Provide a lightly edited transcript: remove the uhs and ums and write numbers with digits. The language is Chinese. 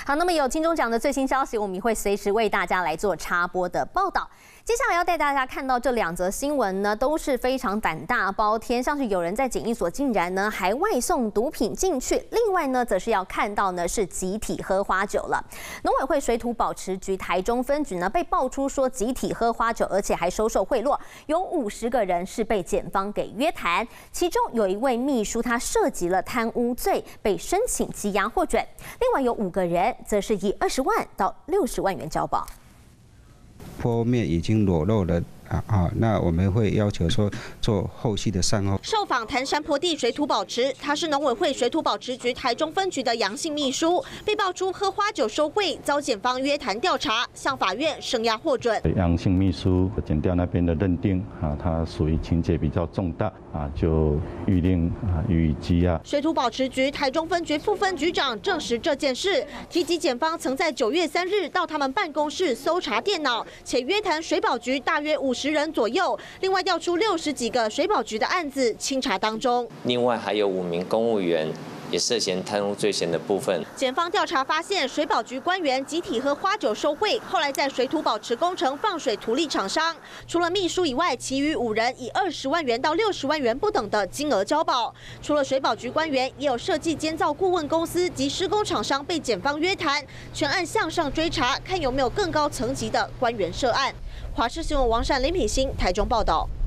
好，那么有金钟奖的最新消息，我们也会随时为大家来做插播的报道。接下来要带大家看到这2则新闻呢，都是非常胆大包天，像是有人在检疫所竟然呢还外送毒品进去，另外呢则是要看到呢是集体喝花酒了。农委会水土保持局台中分局呢被爆出说集体喝花酒，而且还收受贿赂，有50个人是被检方给约谈，其中有一位秘书他涉及了贪污罪，被申请羁押获准，另外有5个人则是以20万到60万元交保。 坡面已经裸露了。那我们会要求说做后续的善后。 受访潭山坡地水土保持，他是农委会水土保持局台中分局的杨姓秘书，被爆出喝花酒收贿，遭检方约谈调查，向法院声押获准。 杨姓秘书检调那边的认定他属于情节比较重大就预令予以羁押。 水土保持局台中分局副分局长证实这件事，提及检方曾在9月3日到他们办公室搜查电脑，且约谈水保局大约50人左右，另外调出60几个水保局的案子清查当中。 另外还有5名公务员也涉嫌贪污罪嫌的部分。 检方调查发现，水保局官员集体喝花酒收贿，后来在水土保持工程放水图利厂商，除了秘书以外，其余5人以20万元到60万元不等的金额交保。除了水保局官员，也有设计监造顾问公司及施工厂商被检方约谈，全案向上追查，看有没有更高层级的官员涉案。华视新闻王善林品欣台中报道。